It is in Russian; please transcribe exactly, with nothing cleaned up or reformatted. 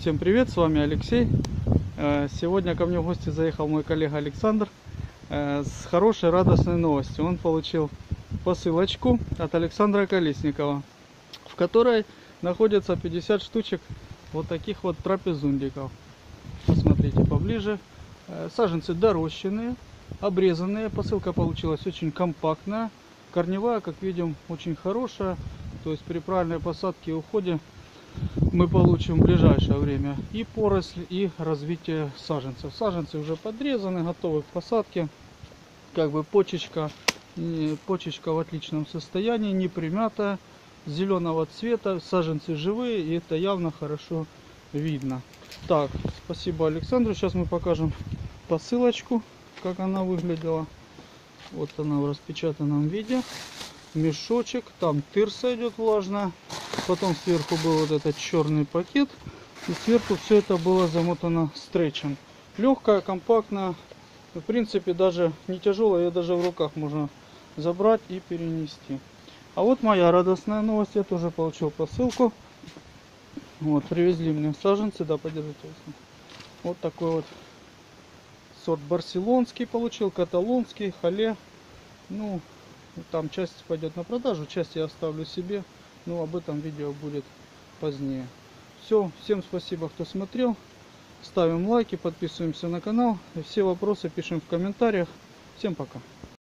Всем привет, с вами Алексей. Сегодня ко мне в гости заехал мой коллега Александр с хорошей радостной новостью. Он получил посылочку от Александра Колесникова, в которой находится пятьдесят штучек вот таких вот трапезундиков. Посмотрите поближе. Саженцы дорощенные, обрезанные. Посылка получилась очень компактная. Корневая, как видим, очень хорошая. То есть при правильной посадке и уходе мы получим в ближайшее время и поросль, и развитие саженцев. Саженцы уже подрезаны, готовы к посадке. Как бы почечка, почечка в отличном состоянии, не примятая, зеленого цвета. Саженцы живые, и это явно хорошо видно. Так, спасибо Александру. Сейчас мы покажем посылочку, как она выглядела. Вот она в распечатанном виде. Мешочек, там тырса идет влажная. Потом сверху был вот этот черный пакет. И сверху все это было замотано стречем. Легкая, компактная. В принципе, даже не тяжелая. Ее даже в руках можно забрать и перенести. А вот моя радостная новость. Я тоже получил посылку. Вот, привезли мне саженцы. Да, подержите. Вот такой вот сорт барселонский получил. Каталонский, хале. Ну, там часть пойдет на продажу, часть я оставлю себе. Но об этом видео будет позднее. Все, всем спасибо, кто смотрел. Ставим лайки, подписываемся на канал. Все вопросы пишем в комментариях. Всем пока.